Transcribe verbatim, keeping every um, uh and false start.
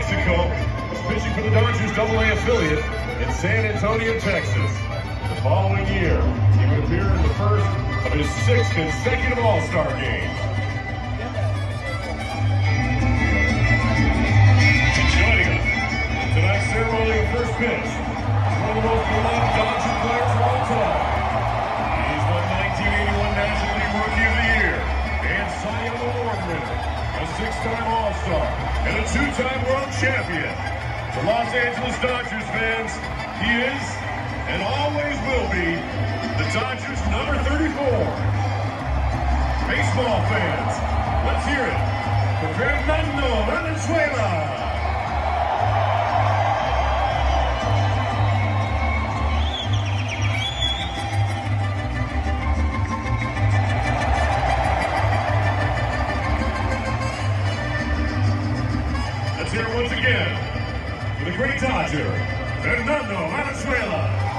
Mexico, pitching for the Dodgers double A affiliate in San Antonio, Texas. The following year, he would appear in the first of his six consecutive All-Star games. Joining us in tonight's ceremony of first pitch is one of the most beloved Dodger players of all time. He's won nineteen eighty-one National League Rookie of the Year and Cy Young Award winner, a six-time All-Star, and a two-time World Champion. To Los Angeles Dodgers fans, he is, and always will be, the Dodgers' number thirty-four. Baseball fans, let's hear it for Fernando Valenzuela. Let's hear it once again for the great Dodger, Fernando Valenzuela.